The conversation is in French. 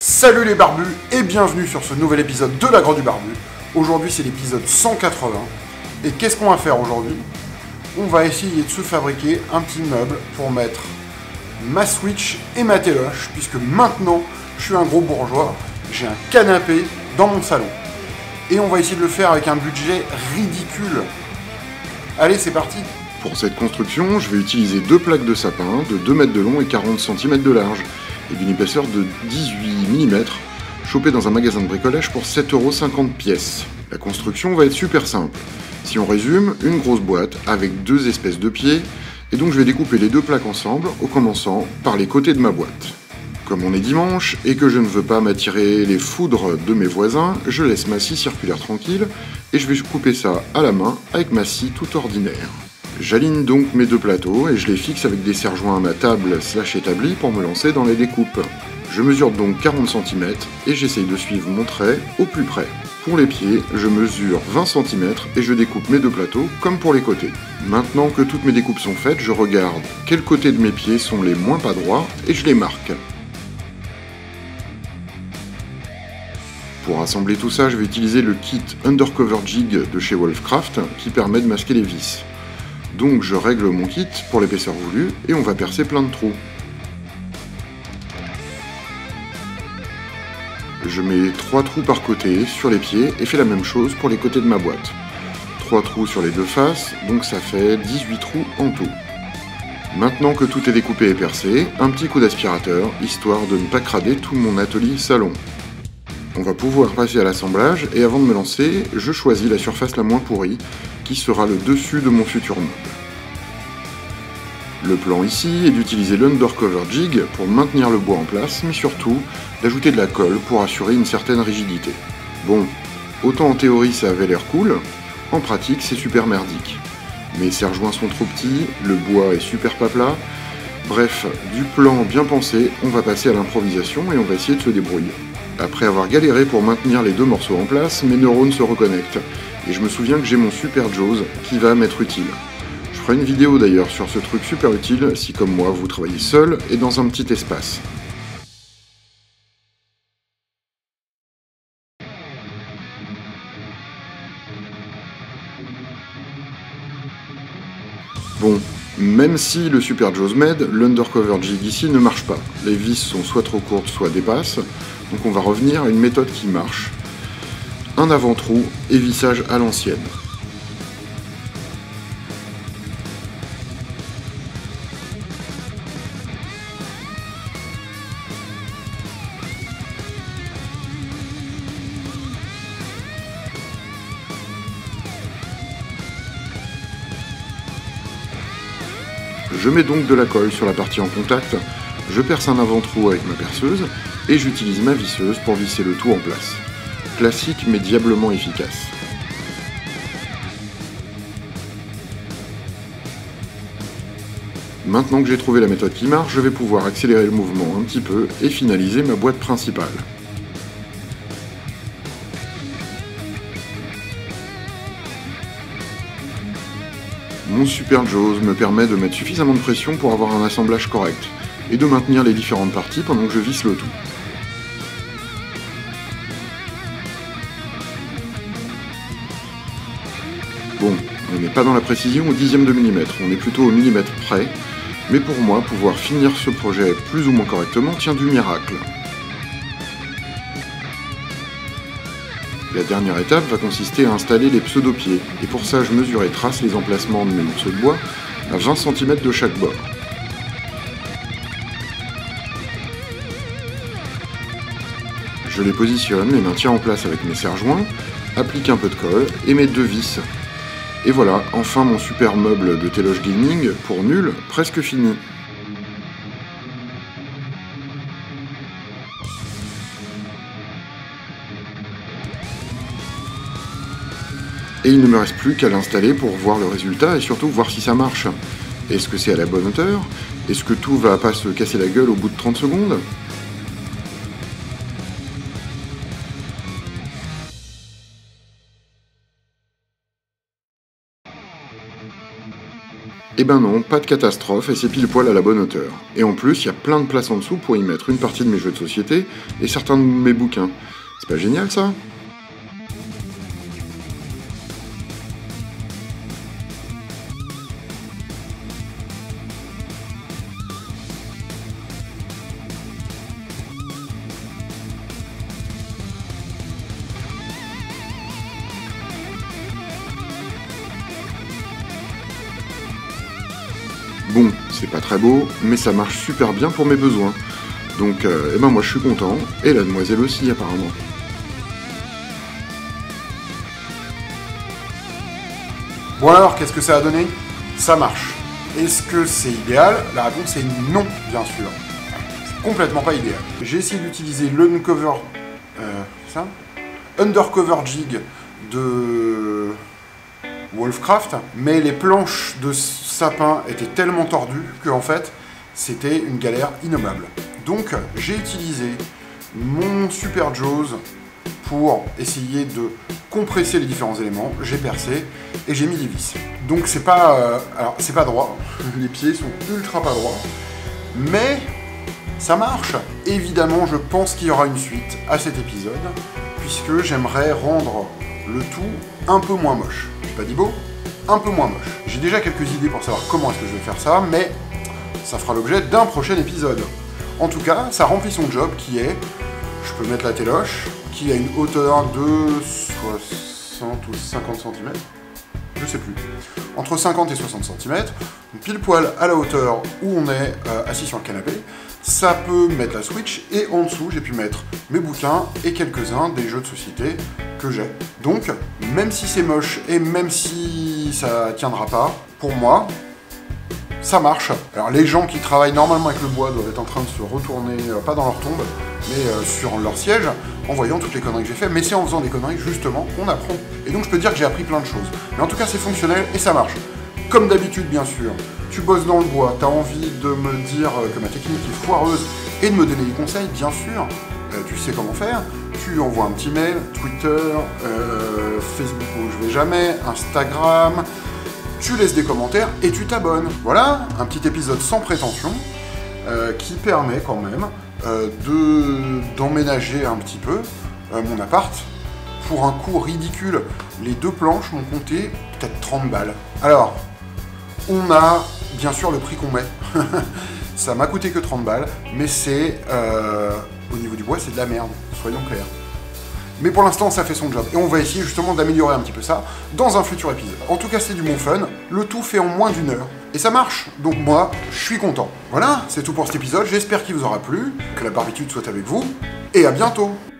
Salut les barbus et bienvenue sur ce nouvel épisode de la Grotte du Barbu. Aujourd'hui c'est l'épisode 180 et qu'est-ce qu'on va faire aujourd'hui? On va essayer de se fabriquer un petit meuble pour mettre ma Switch et ma téloche, puisque maintenant je suis un gros bourgeois, j'ai un canapé dans mon salon. Et on va essayer de le faire avec un budget ridicule. Allez, c'est parti! Pour cette construction, je vais utiliser deux plaques de sapin de 2 mètres de long et 40 cm de large, et d'une épaisseur de 18 mm, chopées dans un magasin de bricolage pour 7,50 € pièce. La construction va être super simple. Si on résume, une grosse boîte avec deux espèces de pieds, et donc je vais découper les deux plaques ensemble, en commençant par les côtés de ma boîte. Comme on est dimanche, et que je ne veux pas m'attirer les foudres de mes voisins, je laisse ma scie circulaire tranquille, et je vais couper ça à la main avec ma scie tout ordinaire. J'aligne donc mes deux plateaux et je les fixe avec des serre-joints à ma table / établi pour me lancer dans les découpes. Je mesure donc 40 cm et j'essaye de suivre mon trait au plus près. Pour les pieds, je mesure 20 cm et je découpe mes deux plateaux comme pour les côtés. Maintenant que toutes mes découpes sont faites, je regarde quels côtés de mes pieds sont les moins pas droits et je les marque. Pour assembler tout ça, je vais utiliser le kit Undercover Jig de chez Wolfcraft qui permet de masquer les vis. Donc je règle mon kit pour l'épaisseur voulue et on va percer plein de trous. Je mets 3 trous par côté sur les pieds et fais la même chose pour les côtés de ma boîte. 3 trous sur les deux faces, donc ça fait 18 trous en tout. Maintenant que tout est découpé et percé, un petit coup d'aspirateur, histoire de ne pas crader tout mon atelier salon. On va pouvoir passer à l'assemblage et avant de me lancer, je choisis la surface la moins pourrie, qui sera le dessus de mon futur meuble. Le plan ici est d'utiliser l'Undercover Jig pour maintenir le bois en place, mais surtout d'ajouter de la colle pour assurer une certaine rigidité. Bon, autant en théorie ça avait l'air cool, en pratique c'est super merdique. Mes serre-joints sont trop petits, le bois est super pas plat, bref, du plan bien pensé, on va passer à l'improvisation et on va essayer de se débrouiller. Après avoir galéré pour maintenir les deux morceaux en place, mes neurones se reconnectent. Et je me souviens que j'ai mon Super Jaws qui va m'être utile. Je ferai une vidéo d'ailleurs sur ce truc super utile si comme moi vous travaillez seul et dans un petit espace. Bon, même si le Super Jaws m'aide, l'Undercover Jig ici ne marche pas. Les vis sont soit trop courtes soit dépassent, donc on va revenir à une méthode qui marche. Un avant-trou et vissage à l'ancienne. Je mets donc de la colle sur la partie en contact, je perce un avant-trou avec ma perceuse et j'utilise ma visseuse pour visser le tout en place. Classique mais diablement efficace. Maintenant que j'ai trouvé la méthode qui marche, je vais pouvoir accélérer le mouvement un petit peu et finaliser ma boîte principale. Mon Super Jaws me permet de mettre suffisamment de pression pour avoir un assemblage correct et de maintenir les différentes parties pendant que je visse le tout. Bon, on n'est pas dans la précision au dixième de millimètre, on est plutôt au millimètre près, mais pour moi, pouvoir finir ce projet plus ou moins correctement tient du miracle. La dernière étape va consister à installer les pseudo-pieds, et pour ça je mesure et trace les emplacements de mes morceaux de bois à 20 cm de chaque bord. Je les positionne, les maintiens en place avec mes serre-joints, applique un peu de colle et mes deux vis. Et voilà, enfin mon super meuble de téloche gaming, pour nul, presque fini. Et il ne me reste plus qu'à l'installer pour voir le résultat et surtout voir si ça marche. Est-ce que c'est à la bonne hauteur? Est-ce que tout va pas se casser la gueule au bout de 30 secondes? Eh ben non, pas de catastrophe, et c'est pile poil à la bonne hauteur. Et en plus, il y a plein de place en dessous pour y mettre une partie de mes jeux de société et certains de mes bouquins. C'est pas génial ça ? Bon, c'est pas très beau, mais ça marche super bien pour mes besoins. Donc, eh ben moi je suis content, et la demoiselle aussi apparemment. Bon alors, qu'est-ce que ça a donné? Ça marche. Est-ce que c'est idéal? La réponse est non, bien sûr. C'est complètement pas idéal. J'ai essayé d'utiliser l'Uncover... ça Undercover Jig de Wolfcraft, mais les planches de sapin étaient tellement tordues que en fait, c'était une galère innommable. Donc, j'ai utilisé mon Super Jaws pour essayer de compresser les différents éléments. J'ai percé et j'ai mis des vis. Donc c'est pas, alors c'est pas droit, les pieds sont ultra pas droits, mais ça marche. Évidemment, je pense qu'il y aura une suite à cet épisode, puisque j'aimerais rendre le tout un peu moins moche. J'ai pas dit beau, un peu moins moche. J'ai déjà quelques idées pour savoir comment est-ce que je vais faire ça, mais ça fera l'objet d'un prochain épisode. En tout cas, ça remplit son job qui est, je peux mettre la téloche, qui a une hauteur de 60 ou 50 cm, je sais plus, entre 50 et 60 cm, pile poil à la hauteur où on est assis sur le canapé. Ça peut mettre la Switch, et en dessous j'ai pu mettre mes bouquins et quelques-uns des jeux de société que j'ai. Donc, même si c'est moche et même si ça tiendra pas, pour moi, ça marche. Alors les gens qui travaillent normalement avec le bois doivent être en train de se retourner, pas dans leur tombe, mais sur leur siège, en voyant toutes les conneries que j'ai fait, mais c'est en faisant des conneries justement qu'on apprend. Et donc je peux dire que j'ai appris plein de choses. Mais en tout cas c'est fonctionnel et ça marche. Comme d'habitude bien sûr, tu bosses dans le bois, t'as envie de me dire que ma technique est foireuse et de me donner des conseils, bien sûr, tu sais comment faire, tu envoies un petit mail, Twitter, Facebook où je vais jamais, Instagram, tu laisses des commentaires et tu t'abonnes. Voilà, un petit épisode sans prétention qui permet quand même d'emménager un petit peu mon appart pour un coût ridicule. Les 2 planches m'ont coûté peut-être 30 balles. Alors, on a bien sûr le prix qu'on met. Ça m'a coûté que 30 balles, mais c'est au niveau du bois, c'est de la merde, soyons clairs. Mais pour l'instant, ça fait son job. Et on va essayer justement d'améliorer un petit peu ça dans un futur épisode. En tout cas, c'est du bon fun. Le tout fait en moins d'1 heure. Et ça marche. Donc moi, je suis content. Voilà, c'est tout pour cet épisode. J'espère qu'il vous aura plu, que la barbitude soit avec vous. Et à bientôt.